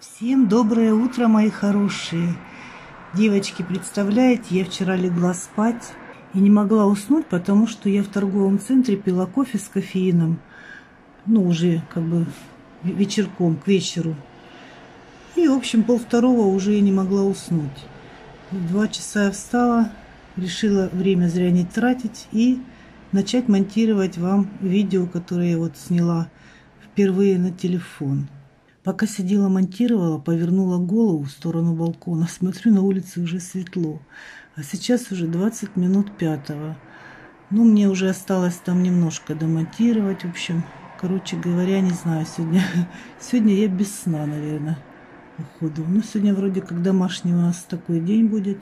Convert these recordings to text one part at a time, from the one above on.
Всем доброе утро, мои хорошие. Девочки, представляете, я вчера легла спать и не могла уснуть, потому что я в торговом центре пила кофе с кофеином. Уже вечерком, к вечеру. И, в общем, 1:30 уже я не могла уснуть. В 2 часа я встала, решила время зря не тратить и начать монтировать вам видео, которое я сняла впервые на телефон. Пока сидела, монтировала, повернула голову в сторону балкона. Смотрю, на улице уже светло. А сейчас уже 20 минут 5. Мне уже осталось там немножко домонтировать. В общем, короче говоря, не знаю, сегодня я без сна, наверное, походу. Сегодня вроде как домашний у нас такой день будет.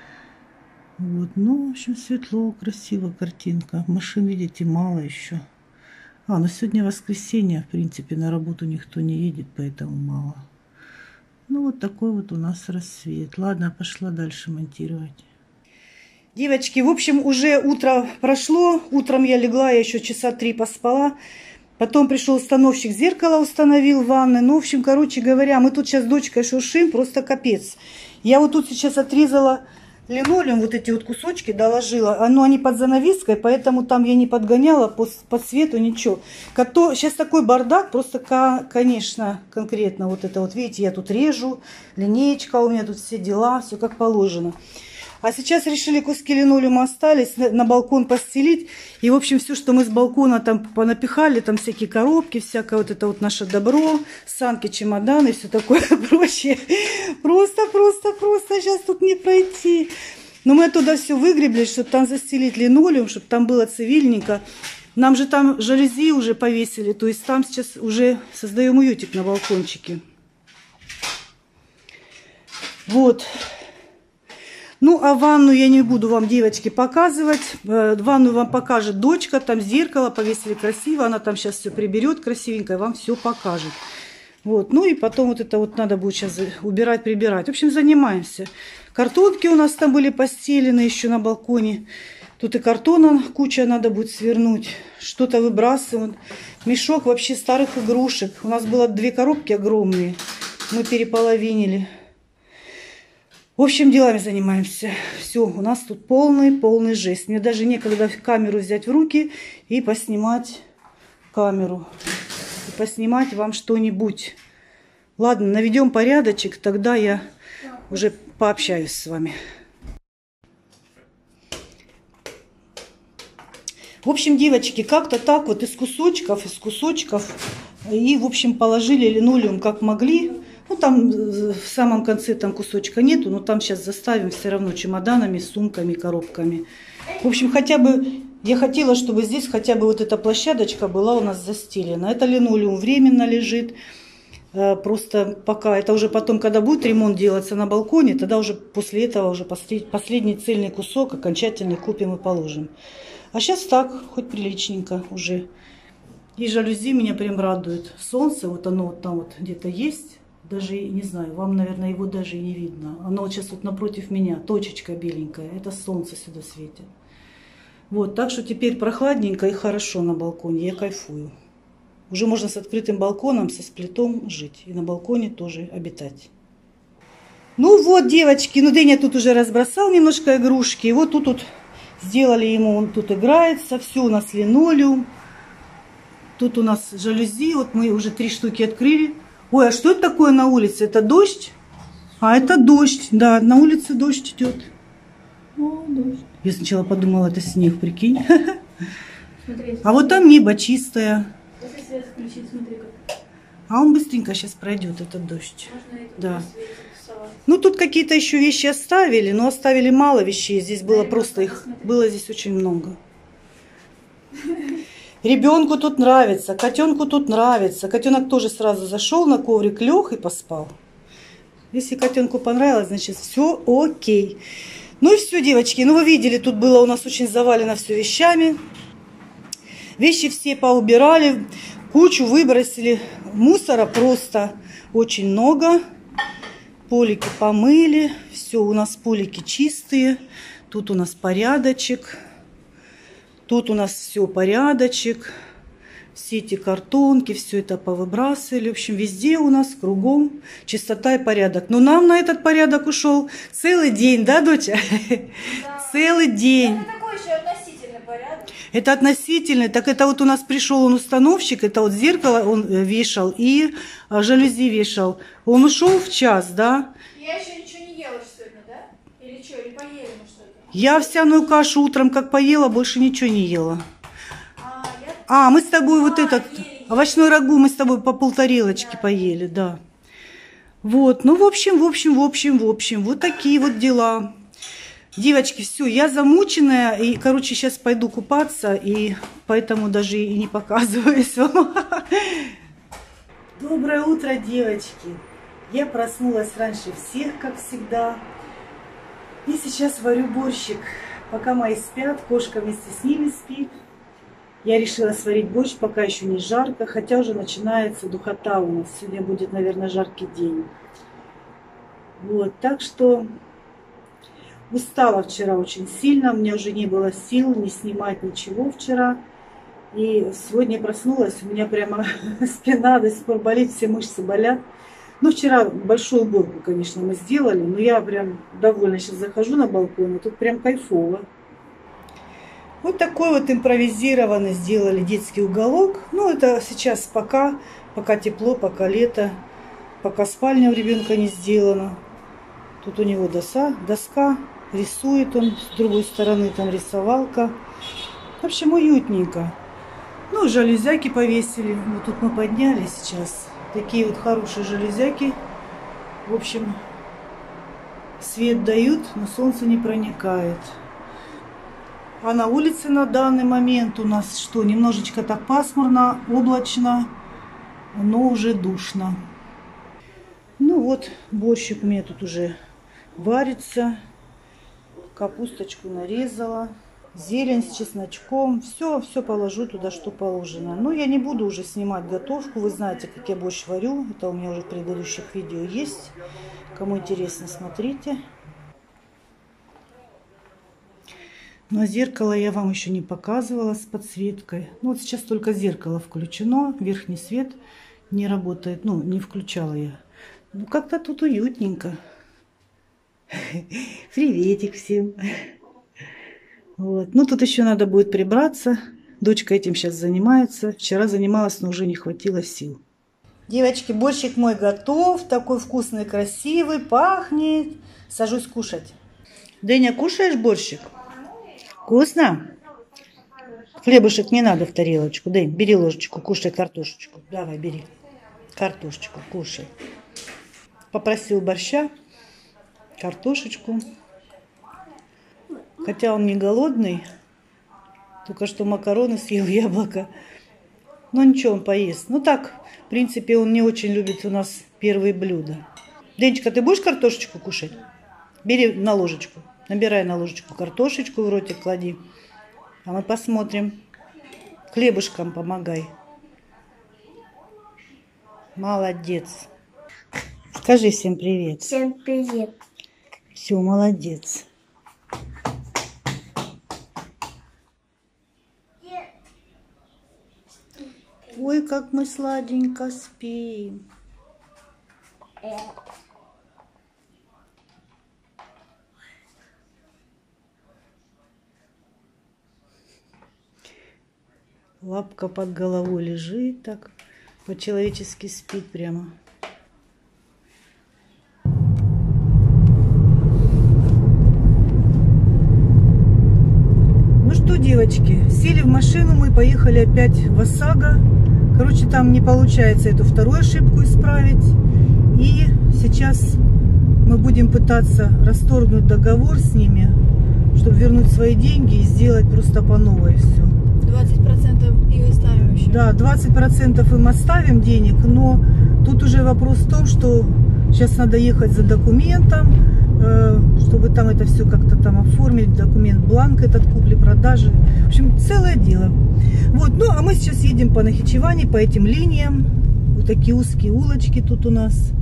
В общем, светло, красиво картинка. Машин, видите, мало еще. Но сегодня воскресенье, в принципе, на работу никто не едет, поэтому мало. Такой у нас рассвет. Ладно, пошла дальше монтировать. Девочки, в общем, уже утро прошло. Утром я легла, я еще часа 3 поспала. Потом пришел установщик, зеркало установил в ванной. В общем, короче говоря, мы тут сейчас с дочкой шуршим, просто капец. Я тут сейчас отрезала линолеум, эти кусочки доложила. Они под занавеской, поэтому там я не подгоняла по цвету, ничего. Сейчас такой бардак, просто, конечно, конкретно видите, я тут режу, линеечка у меня тут, все дела, все как положено. А сейчас решили, куски линолеума остались, на балкон постелить. И, в общем, все, что мы с балкона там понапихали, там всякие коробки, всякое это наше добро, санки, чемоданы, все такое прочее. Просто сейчас тут не пройти. Но мы оттуда все выгребли, чтобы там застелить линолеум, чтобы там было цивильненько. Нам же там жалюзи уже повесили, то есть там сейчас уже создаем уютик на балкончике. А ванну я не буду вам, девочки, показывать. Ванну вам покажет дочка. Там зеркало повесили красиво. Она там сейчас все приберет красивенько и вам все покажет. И потом надо будет сейчас убирать, прибирать. В общем, занимаемся. Картонки у нас там были постелены еще на балконе. Тут и картона куча надо будет свернуть. Что-то выбрасывать. Мешок вообще старых игрушек. У нас было 2 коробки огромные. Мы переполовинили. В общем, делами занимаемся. Все, у нас тут полный жесть. Мне даже некогда камеру взять в руки и поснимать камеру. И поснимать вам что-нибудь. Ладно, наведем порядочек, тогда я уже пообщаюсь с вами. В общем, девочки, как-то так из кусочков. И, в общем, положили линолеум как могли. Там в самом конце там кусочка нету, но там сейчас заставим все равно чемоданами, сумками, коробками. В общем, хотя бы я хотела, чтобы здесь хотя бы эта площадочка была у нас застелена. Это линолеум временно лежит. Просто пока, это уже потом, когда будет ремонт делаться на балконе, тогда уже после этого уже последний цельный кусок окончательный купим и положим. А сейчас так, хоть приличненько уже. И жалюзи меня прям радует. Солнце, оно там где-то есть. Даже, не знаю, вам, наверное, его даже и не видно. Оно сейчас напротив меня, точечка беленькая. Это солнце сюда светит. Так что теперь прохладненько и хорошо на балконе. Я кайфую. Уже можно с открытым балконом, со сплитом жить. И на балконе тоже обитать. Девочки, Дыня тут уже разбросал немножко игрушки. И тут сделали ему, он тут играется. Все у нас линолеум. Тут у нас жалюзи. Мы уже 3 штуки открыли. Ой, а что это такое на улице? Это дождь? Это дождь. Да, на улице дождь идет. Дождь. Я сначала подумала, это снег, прикинь. Смотри, а там небо чистое. Если свет включить, смотри как. Он быстренько сейчас пройдет, этот дождь. Да. Тут какие-то еще вещи оставили, но оставили мало вещей. Здесь было просто их, было здесь очень много. Ребенку тут нравится, котенку тут нравится. Котенок тоже сразу зашел на коврик, лег и поспал. Если котенку понравилось, значит все окей. И все, девочки. Вы видели, тут было у нас очень завалено все вещами. Вещи все поубирали, кучу выбросили. Мусора просто очень много. Полики помыли. Все, у нас полики чистые. Тут у нас порядочек. Тут у нас все порядочек. все эти картонки, все это повыбрасывали. В общем, везде у нас кругом чистота и порядок. Но нам на этот порядок ушел целый день, да, доча? Да. Целый день. Это такой еще относительный порядок. Это относительный. Так это вот у нас пришел он установщик, это вот зеркало он вешал и жалюзи вешал. Он ушел в час, да? Я еще ничего не ела сегодня, да? Или что, или поели мы что-то? Я овсяную кашу утром как поела, больше ничего не ела. Я... Мы с тобой вот этот ели. овощной рагу мы с тобой по полторелочки поели, да. Вот, ну, в общем, вот такие вот дела. Девочки, все, я замученная, и, короче, сейчас пойду купаться, и поэтому даже и не показываюсь вам. Доброе утро, девочки. Я проснулась раньше всех, как всегда. И сейчас варю борщик. Пока мои спят, кошка вместе с ними спит. Я решила сварить борщ, пока еще не жарко, хотя уже начинается духота у нас. Сегодня будет, наверное, жаркий день. Вот, так что устала вчера очень сильно. У меня уже не было сил не снимать ничего вчера. И сегодня проснулась, у меня прямо спина до сих пор болит, все мышцы болят. Ну, вчера большую уборку, конечно, мы сделали, но я прям довольна. Сейчас захожу на балкон, и тут прям кайфово. Вот такой вот импровизированный сделали детский уголок. Ну, это сейчас пока тепло, пока лето, пока спальня у ребенка не сделана. Тут у него доска, рисует он, с другой стороны там рисовалка. В общем, уютненько. Ну, жалюзяки повесили. Вот тут мы подняли сейчас. Такие вот хорошие железяки. В общем, свет дают, но солнце не проникает. А на улице на данный момент у нас что? Немножечко так пасмурно, облачно, но уже душно. Ну вот, борщик у меня тут уже варится. Капусточку нарезала. Зелень с чесночком. Все положу туда, что положено. Но я не буду уже снимать готовку. Вы знаете, как я борщ варю. Это у меня уже в предыдущих видео есть. Кому интересно, смотрите. Но зеркало я вам еще не показывала с подсветкой. Ну, вот сейчас только зеркало включено. Верхний свет не работает. Ну, не включала я. Ну, как-то тут уютненько. Приветик всем. Вот. Ну, тут еще надо будет прибраться. Дочка этим сейчас занимается. Вчера занималась, но уже не хватило сил. Девочки, борщик мой готов. Такой вкусный, красивый. Пахнет. Сажусь кушать. Дэня, кушаешь борщик? Вкусно? Хлебушек не надо в тарелочку. Дэнь, бери ложечку, кушай картошечку. Давай, бери. Картошечку, кушай. Попросил борща. Картошечку. Хотя он не голодный. Только что макароны съел, яблоко. Но ничего, он поест. Ну так, в принципе, он не очень любит у нас первые блюда. Денечка, ты будешь картошечку кушать? Бери на ложечку. Набирай на ложечку картошечку, в ротик клади. А мы посмотрим. Хлебушком помогай. Молодец. Скажи всем привет. Всем привет. Все, молодец. Ой, как мы сладенько спим. Лапка под головой лежит так, по-человечески спит прямо. Ну что, девочки, сели в машину, мы поехали опять в ОСАГО. Короче, там не получается эту вторую ошибку исправить. И сейчас мы будем пытаться расторгнуть договор с ними, чтобы вернуть свои деньги и сделать просто по новой все. 20% их оставим еще. Да, 20% им оставим денег, но тут уже вопрос в том, что сейчас надо ехать за документом, чтобы там это все как-то там оформить, документ, бланк этот купли-продажи. В общем, целое дело. Вот, ну а мы сейчас едем по Нахичевани, по этим линиям. Вот такие узкие улочки тут у нас.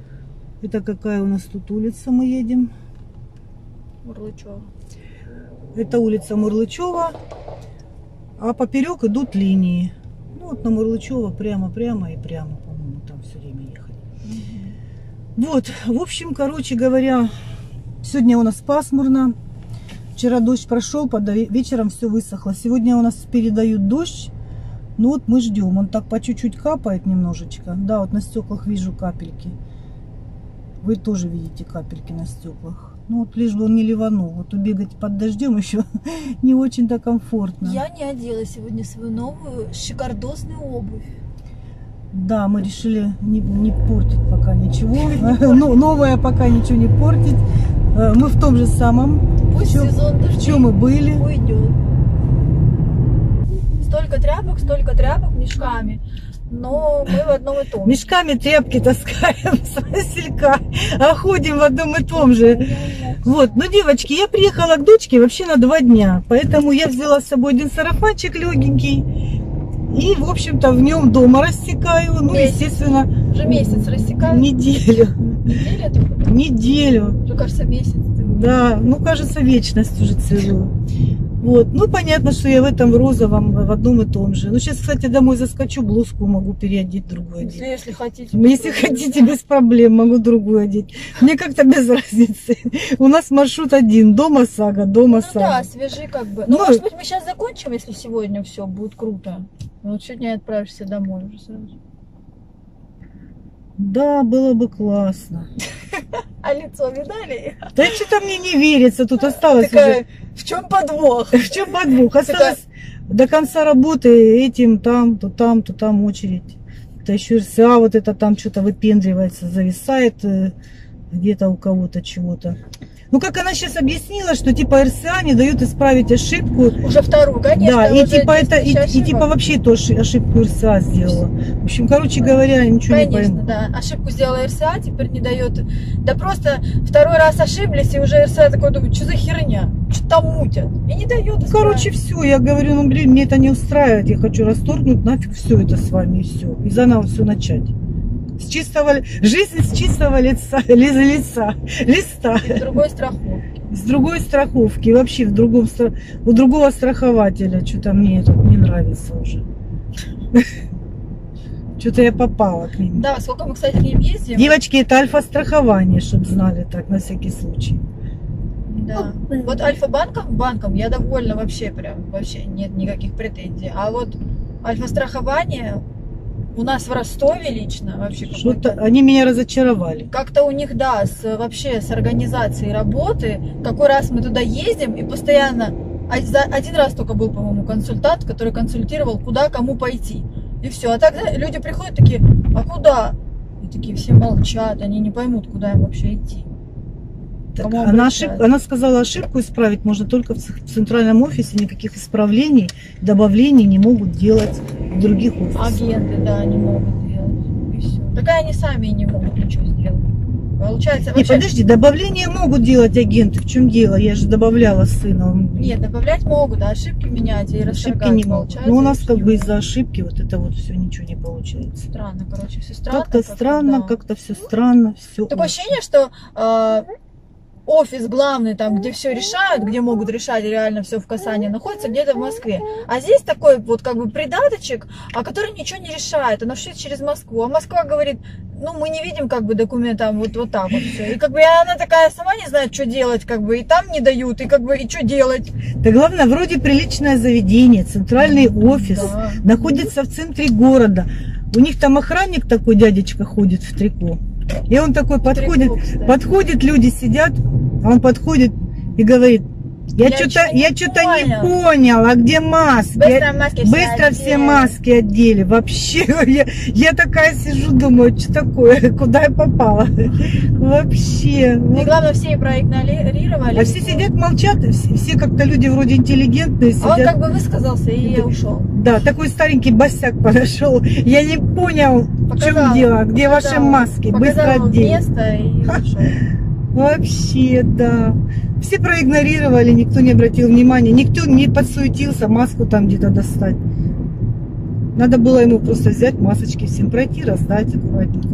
Это какая у нас тут улица мы едем? Урлычева. Это улица Мурлычева, а поперек идут линии. Ну вот на Мурлычева прямо и прямо, по-моему, там все время ехать. Вот, в общем, короче говоря, сегодня у нас пасмурно. Вчера дождь прошел, вечером все высохло. Сегодня у нас передают дождь. Ну вот мы ждем. Он так по чуть-чуть капает немножечко. Да, вот на стеклах вижу капельки. Вы тоже видите капельки на стеклах. Ну вот лишь бы он не ливанул. Вот убегать под дождем еще не очень-то комфортно. Я не одела сегодня свою новую шикардосную обувь. Да, мы решили не портить пока ничего. Новое пока ничего не портить. Мы в том же самом. Пусть сезон дождей в чем мы были. уйдет. Столько тряпок мешками. Но мы в одном и том же. Мешками тряпки таскаем с Василька, а ходим в одном и том же. Вот, ну, девочки, я приехала к дочке вообще на 2 дня, поэтому я взяла с собой один сарафанчик легенький и, в общем-то, в нем дома растекаю. Ну, месяц. Естественно, Уже месяц рассекаю. Неделю. Неделя только? Неделю. Уже, кажется, месяц. Да, ну, кажется, вечность уже целую. Вот, ну, понятно, что я в этом розовом, в одном и том же. Ну, сейчас, кстати, домой заскочу, блузку могу переодеть, другую одеть. Если хотите. Если хотите, без проблем, могу другую одеть. Мне как-то без разницы. У нас маршрут один, дома сага, дома сага. Да, свежи как бы. Ну, может быть, мы сейчас закончим, если сегодня все будет круто. Вот сегодня отправишься домой уже сразу. Да, было бы классно. А лицо видали? Да что-то мне не верится, тут осталось Такая, уже. в чем подвох? В чем подвох? Осталось до конца работы этим, там, то там очередь. Это еще РСА вот это там что-то выпендривается, зависает где-то у кого-то чего-то. Ну, как она сейчас объяснила, что типа РСА не дают исправить ошибку. Уже вторую, конечно. Да, и типа это, и типа вообще то ошибку РСА сделала. В общем, короче говоря, ничего не пойму. Конечно, да. Ошибку сделала РСА, теперь не дает. Да просто второй раз ошиблись, и уже РСА такой думает, что за херня? Что там мутят? И не дает исправить. Короче, все, я говорю, ну, блин, мне это не устраивает, я хочу расторгнуть нафиг все это с вами, и все. И заново все начать. С чистого, жизнь с чистого листа. И с другой страховки. С другой страховки. И вообще у другого страхователя. Что-то мне тут не нравится уже. Что-то я попала к ним. Да, сколько мы, кстати, к ним ездим. Девочки, это альфа-страхование, чтобы знали так, на всякий случай. Да. Вот Альфа-банком я довольна вообще, прям вообще нет никаких претензий. А вот Альфа-страхование у нас в Ростове лично вообще что-то они меня разочаровали. Как-то у них, да, вообще с организацией работы. Какой раз мы туда ездим и постоянно... Один раз только был, по-моему, консультант, который консультировал, куда кому пойти. И все. А тогда люди приходят такие, а куда? И такие все молчат, они не поймут, куда им вообще идти. Так, она сказала, ошибку исправить можно только в центральном офисе, никаких исправлений, добавлений не могут делать в других офисах. Агенты, да, не могут делать. И все. Так они сами не могут ничего сделать. Получается, вообще... Не, подожди, добавления могут делать агенты. В чем дело? Я же добавляла сына. Нет, добавлять могут, а ошибки менять и ошибки не могут. Но у нас как бы из-за ошибки вот это вот все ничего не получается. Странно, короче, все странно. Как-то странно, да. Как-то все странно. Все такое ощущение, что офис главный, там, где все решают, где могут решать реально все в касании, находится где-то в Москве. А здесь такой вот как бы придаточек, который ничего не решает, оно все через Москву. А Москва говорит, ну мы не видим как бы документа, вот так вот все. И как бы она такая сама не знает, что делать, как бы и там не дают, и как бы и что делать. Да главное, вроде приличное заведение, центральный офис, да. Находится в центре города. У них там охранник такой, дядечка, ходит в трико. И он такой подходит, люди сидят, а он подходит и говорит, я что-то не понял, а где маски? Быстро все маски одели. Вообще, я такая сижу, думаю, что такое, куда я попала? Вообще. Ну, и главное, все проигнорировали. А все сидят, молчат, все как-то люди вроде интеллигентные сидят. А он как бы высказался и ушел. Да, такой старенький босяк подошел. Я не понял, в чем дело, где ваши маски? Быстро одели. Место и ушел. Вообще, да. Все проигнорировали, никто не обратил внимания, никто не подсуетился маску там где-то достать. Надо было ему просто взять масочки всем, пройти, раздать аккуратненько.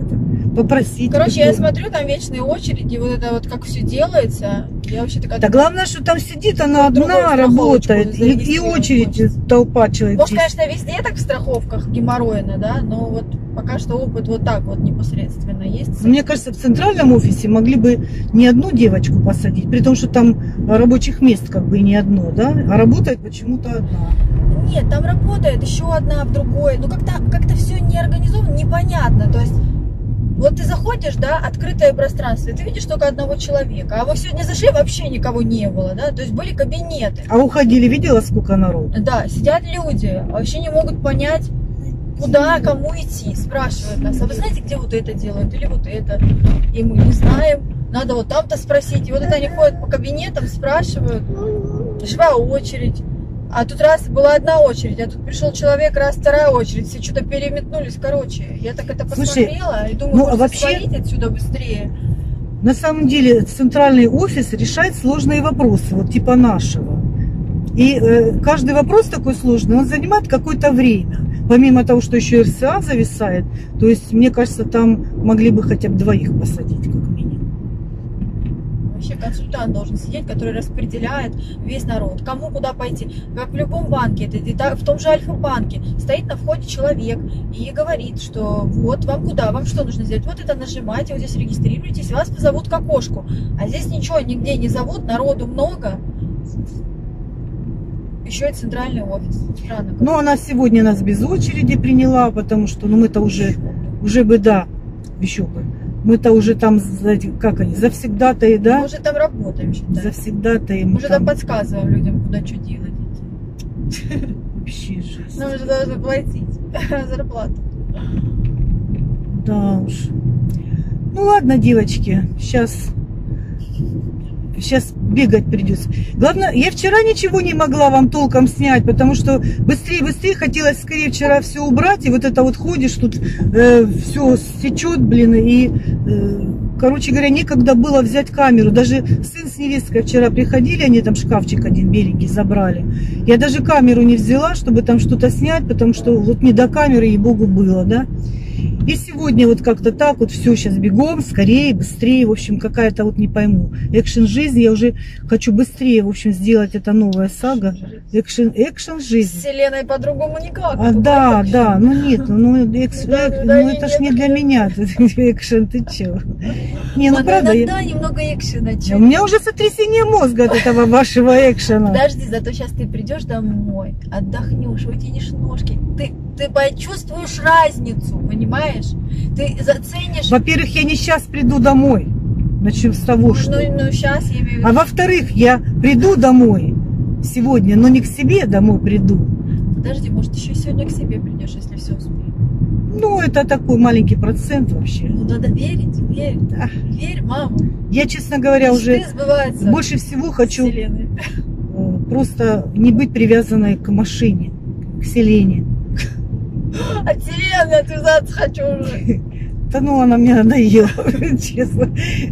попросить. Короче, я смотрю, там вечные очереди, вот это вот как все делается. Я вообще такая... Да главное, что там сидит она одна, работает, и очередь, толпа человек. Может, конечно, везде так в страховках геморройно, да, но вот пока что опыт вот так вот непосредственно есть. Мне кажется, в центральном офисе могли бы не одну девочку посадить, при том, что там рабочих мест как бы и не одно, да, а работает почему-то одна. Нет, там работает еще одна в другой, ну как-то все не организовано, непонятно, то есть вот ты заходишь, да, открытое пространство, и ты видишь только одного человека, а мы сегодня зашли, вообще никого не было, да, то есть были кабинеты. А уходили, видела, сколько народу? Да, сидят люди, вообще не могут понять, куда, кому идти, спрашивают нас, а вы знаете, где вот это делают или вот это, и мы не знаем, надо вот там-то спросить, и вот это они ходят по кабинетам, спрашивают, живая очередь. А тут раз была одна очередь, а тут пришел человек, раз вторая очередь, все что-то переметнулись, короче. Я так это посмотрела и думаю, ну, вообще, свалить отсюда быстрее. На самом деле центральный офис решает сложные вопросы, вот типа нашего. И каждый вопрос такой сложный, он занимает какое-то время. Помимо того, что еще РСА зависает, то есть, мне кажется, там могли бы хотя бы двоих посадить, как минимум. Вообще консультант должен сидеть, который распределяет весь народ, кому куда пойти. Как в любом банке, это в том же Альфа-банке, стоит на входе человек и говорит, что вот вам куда, вам что нужно сделать, вот это нажимаете, вот здесь регистрируйтесь, вас позовут к окошку. А здесь ничего нигде не зовут, народу много. Еще и центральный офис. Странно. Ну, она сегодня нас без очереди приняла, потому что, ну, мы-то уже бы, да, еще бы. Мы-то уже там, как они, завсегдатаи, да? Мы уже там работаем, считай. Завсегдатаи. Мы уже там подсказываем людям, куда что делать. Вообще жизнь. Нам уже должны платить зарплату. Да уж. Ну ладно, девочки, сейчас бегать придется. Главное, я вчера ничего не могла вам толком снять, потому что быстрее хотелось скорее вчера все убрать, и вот это вот ходишь, тут все сечет, блин, и, короче говоря, некогда было взять камеру. Даже сын с невесткой вчера приходили, они там шкафчик один беленький забрали. Я даже камеру не взяла, чтобы там что-то снять, потому что вот не до камеры, ей-богу, было, да. И сегодня вот как-то так вот все сейчас бегом, скорее, быстрее, в общем, какая-то вот не пойму. Экшен жизни, я уже хочу быстрее, в общем, сделать это новая сага. Экшен жизни. С Вселенной по-другому никак. Да, ну нет, ну это ж не для меня, экшен, ты че? Не, ну правда. Иногда немного экшена. У меня уже сотрясение мозга от этого вашего экшена. Подожди, зато сейчас ты придешь домой, отдохнешь, вытянешь ножки, ты почувствуешь разницу, понимаешь? Ты заценишь. Во-первых, я не сейчас приду домой. Начнем с того, что... Ну, сейчас я имею в виду. А во-вторых, я приду домой сегодня, но не к себе домой приду. Подожди, может, еще сегодня к себе придешь, если все успеешь. Ну, это такой маленький процент вообще. Ну, надо верить, да. Верь, мама. Я, честно говоря, уже больше всего хочу Вселенной. Просто не быть привязанной к машине, к Селене. От Вселенной отвязаться хочу уже. Да ну, она мне надоела, честно.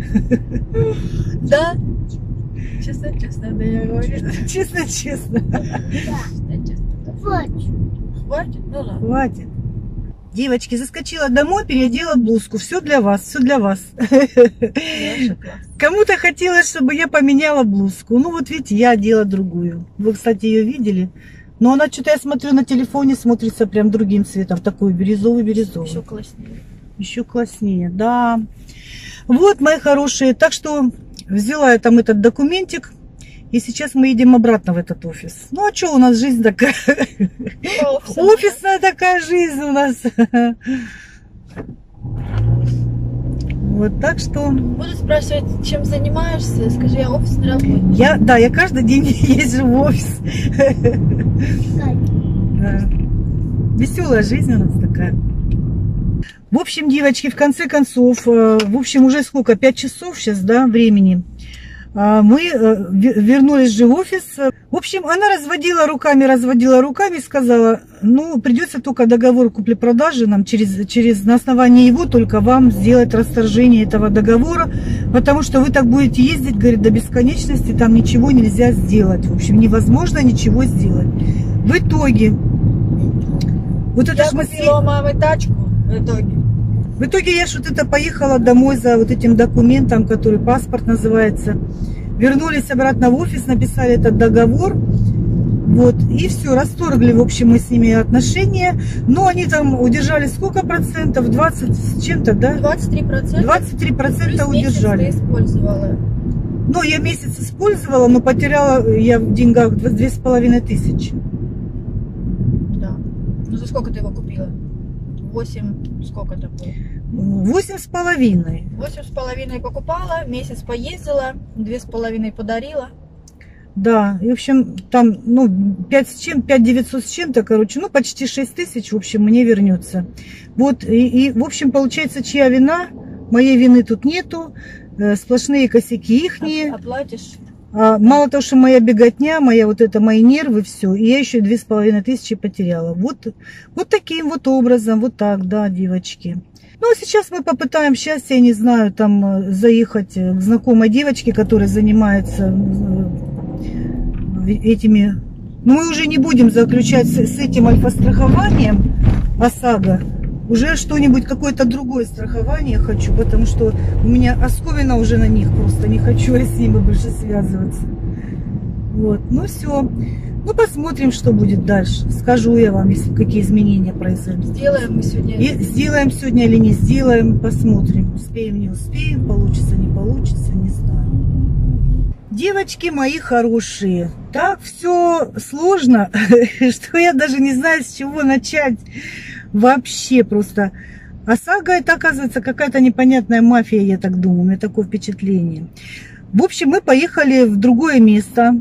Да? Честно, да, я говорю. Честно. Хватит? Ну ладно. Хватит. Девочки, заскочила домой, переодела блузку. Все для вас, все для вас. Кому-то хотелось, чтобы я поменяла блузку. Ну вот видите, я одела другую. Вы, кстати, ее видели? Но она что-то, я смотрю, на телефоне смотрится прям другим цветом. Такой бирюзовый. Еще класснее. Еще класснее, да. Вот, мои хорошие. Так что взяла я там этот документик. И сейчас мы едем обратно в этот офис. Ну, а что у нас жизнь такая? Офисная такая жизнь у нас. Вот, так что... Буду спрашивать, чем занимаешься? Скажи, я офисный работник. Я каждый день езжу в офис. Да. Веселая жизнь у нас такая. В общем, девочки, в конце концов, в общем, уже сколько? 5 часов сейчас, да, времени. Мы вернулись же в офис. В общем, она разводила руками, сказала, ну, придется только договор купли-продажи нам на основании его только вам сделать расторжение этого договора, потому что вы так будете ездить, говорит, до бесконечности, там ничего нельзя сделать. В общем, невозможно ничего сделать. В итоге, вот это я купила у мамы тачку, в итоге. В итоге я вот это поехала домой за вот этим документом, который паспорт называется. Вернулись обратно в офис, написали этот договор. Вот, и все, расторгли, в общем, мы с ними отношения. Но они там удержали сколько процентов? 20 с чем-то, да? 23%. 23% удержали. Месяц ты использовала. Ну, я месяц использовала, но потеряла я в деньгах 2500. Да. Ну, за сколько ты его купила? 8, сколько это было? 8,5. 8,5 покупала, месяц поездила, 2,5 подарила. Да, и в общем, там, ну, 5900 с чем-то, короче, ну, почти 6000, в общем, мне вернется. Вот, и в общем, получается, чья вина? Моей вины тут нету, сплошные косяки ихние. Оплатишь? Мало того, что моя беготня, мои нервы, все, и я еще 2500 потеряла. Вот таким вот образом, вот так, да, девочки. Ну, а сейчас мы попытаем счастья, я не знаю, там, заехать к знакомой девочке, которая занимается этими. Но мы уже не будем заключать с этим альфа-страхованием ОСАГО. Уже что-нибудь, какое-то другое страхование хочу, потому что у меня осковина уже на них, просто не хочу я с ними больше связываться. Вот, ну все. Ну, посмотрим, что будет дальше. Скажу я вам, если какие изменения произойдут. Сделаем мы сегодня. И сделаем сегодня или не сделаем, посмотрим. Успеем, не успеем, получится, не получится, не знаю. Девочки мои хорошие, так все сложно, что я даже не знаю, с чего начать. Вообще просто. ОСАГО это, оказывается, какая-то непонятная мафия, я так думаю, у меня такое впечатление. В общем, мы поехали в другое место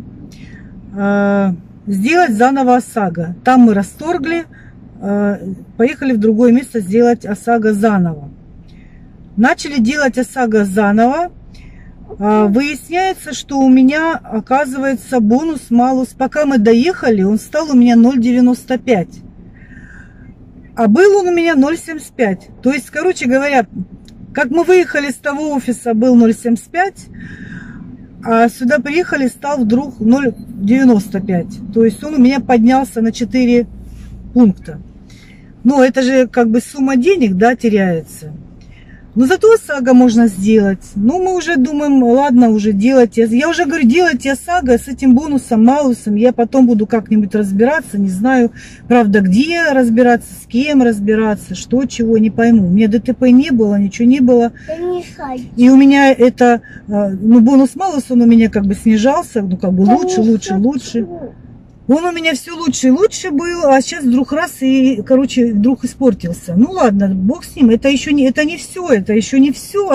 сделать заново ОСАГО. Там мы расторгли, поехали в другое место сделать ОСАГО заново. Начали делать ОСАГО заново. Выясняется, что у меня, оказывается, бонус-малус. Пока мы доехали, он стал у меня 0,95. А был он у меня 0,75. То есть, короче говоря, как мы выехали с того офиса, был 0,75, а сюда приехали, стал вдруг 0,95. То есть он у меня поднялся на 4 пункта. Но это же как бы сумма денег, да, теряется. Но зато ОСАГО можно сделать. Ну, мы уже думаем, ладно, уже делать. Я уже говорю, делайте ОСАГО с этим бонусом, малусом. Я потом буду как-нибудь разбираться. Не знаю, правда, где разбираться, с кем разбираться, что, чего, не пойму. У меня ДТП не было, ничего не было. И у меня это, ну, бонус-малус, он у меня как бы снижался. Ну, как бы лучше. Он у меня все лучше и лучше был, а сейчас вдруг раз и, короче, вдруг испортился. Ну ладно, бог с ним, это еще не, это еще не все.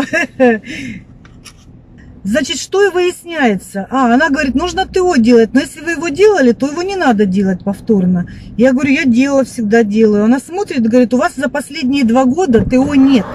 Значит, что и выясняется? Она говорит, нужно ТО делать, но если вы его делали, то его не надо делать повторно. Я говорю, я делала, всегда делаю. Она смотрит, говорит, у вас за последние 2 года ТО нет.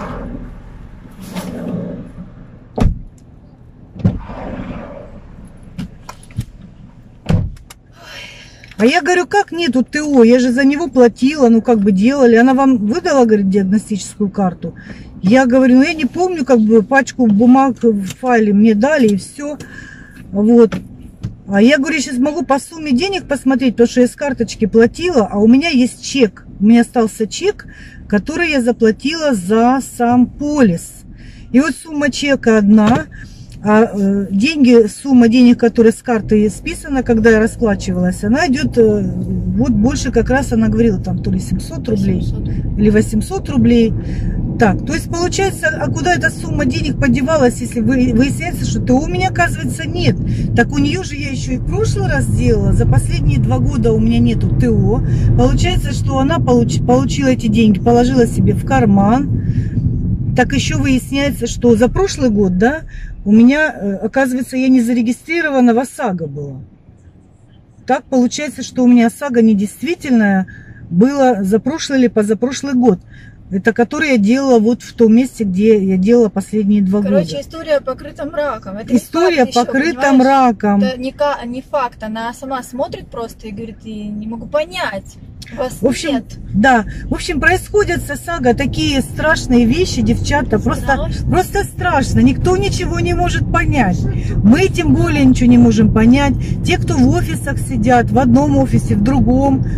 А я говорю, как нету ТО? Я же за него платила, ну как бы делали. Она вам выдала, говорит, диагностическую карту? Я говорю, ну я не помню, как бы пачку бумаг в файле мне дали и все. Вот. А я говорю, сейчас могу по сумме денег посмотреть, потому что я с карточки платила, а у меня есть чек. У меня остался чек, который я заплатила за сам полис. И вот сумма чека одна. А сумма денег, которая с карты списана, когда я расплачивалась, она идет, вот больше как раз она говорила, там то ли 700 рублей 800. Или 800 рублей. Так, то есть получается, а куда эта сумма денег подевалась, если выясняется, что ТО у меня, оказывается, нет. Так у нее же я еще и в прошлый раз делала, за последние 2 года у меня нету ТО. Получается, что она получила эти деньги, положила себе в карман. Так еще выясняется, что за прошлый год, да, у меня, оказывается, я не зарегистрирована в ОСАГО была. Так получается, что у меня ОСАГО недействительное было за прошлый или позапрошлый год. Это который я делала вот в том месте, где я делала последние 2 года. Короче, история покрыта мраком. Это история покрыта мраком. Это не факт. Она сама смотрит просто и говорит, я не могу понять. Вас в общем, нет. Да, в общем, происходят с ОСАГО такие страшные вещи, девчата, просто страшно. Никто ничего не может понять. Мы тем более ничего не можем понять. Те, кто в офисах сидят, в одном офисе, в другом,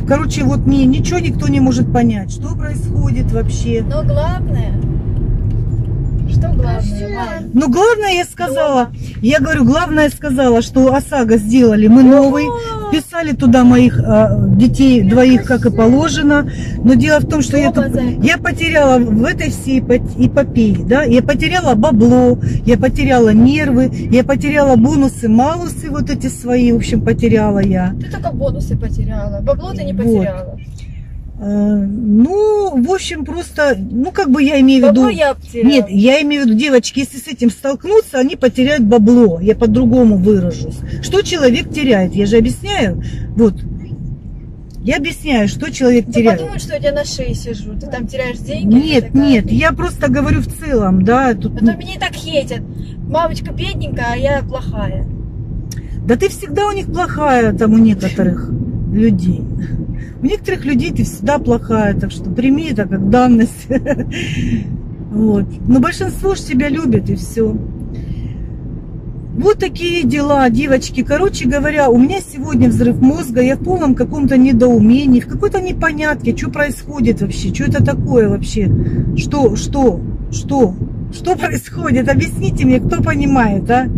короче, вот ничего никто не может понять, что происходит вообще. Но главное, что главное, мам? Ну, главное, я сказала, я говорю, главное сказала, что ОСАГО сделали, мы новый, вписали туда моих детей двоих, как и положено, но дело в том, что я потеряла в этой всей эпопее, да, я потеряла бабло, я потеряла нервы, я потеряла бонусы, малусы вот эти свои, в общем, потеряла я. Ты только бонусы потеряла, бабло ты не потеряла. Вот. Ну, в общем, просто, ну, как бы я имею в виду... я потеряла. Нет, я имею в виду, девочки, если с этим столкнуться, они потеряют бабло. Я по-другому выражусь. Что человек теряет? Я же объясняю. Вот. Я объясняю, что человек теряет. Подумай, что я тебя на шее сижу. Ты там теряешь деньги. Нет, нет, я просто говорю в целом, да. Тут... А то меня и так хейтят. Мамочка бедненькая, а я плохая. Да ты всегда у них плохая, там у некоторых людей. У некоторых людей ты всегда плохая, так что прими это как данность. Вот. Но большинство же тебя любит, и все. Вот такие дела, девочки. Короче говоря, у меня сегодня взрыв мозга, я в полном каком-то недоумении, в какой-то непонятке, что происходит вообще, что это такое вообще, что происходит, объясните мне, кто понимает, а?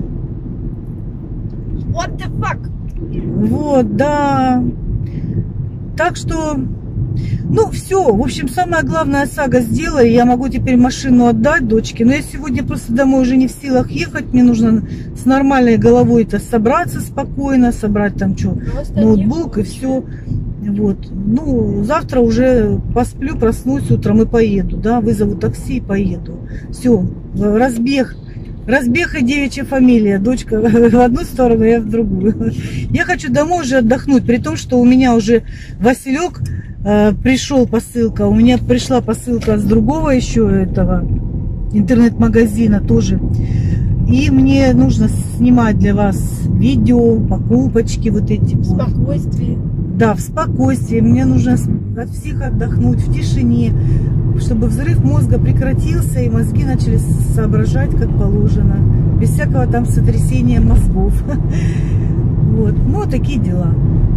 What the fuck? Вот, да. Так что, ну, все. В общем, самое главное, ОСАГО сделали. Я могу теперь машину отдать дочке. Но я сегодня просто домой уже не в силах ехать. Мне нужно с нормальной головой-то собраться спокойно, собрать там что, ноутбук и все. Вот. Ну, завтра уже посплю, проснусь утром и поеду, да, вызову такси и поеду. Все, разбег. Разбег и девичья фамилия. Дочка в одну сторону, я в другую. Я хочу домой уже отдохнуть, при том, что у меня уже Василек пришел посылка. У меня пришла посылка с другого еще этого интернет-магазина тоже. И мне нужно снимать для вас видео, покупочки вот эти. В спокойствии. Да, в спокойствии. Мне нужно от всех отдохнуть в тишине, чтобы взрыв мозга прекратился и мозги начали соображать как положено, без всякого там сотрясения мозгов. Вот, ну такие дела.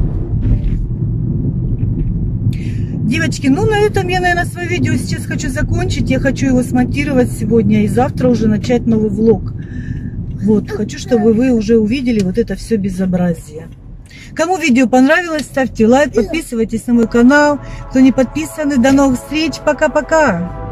Девочки, ну на этом я, наверное, свое видео сейчас хочу закончить. Я хочу его смонтировать сегодня и завтра уже начать новый влог. Вот, хочу, чтобы вы уже увидели вот это все безобразие. Кому видео понравилось, ставьте лайк, подписывайтесь на мой канал. Кто не подписаны, до новых встреч, пока-пока.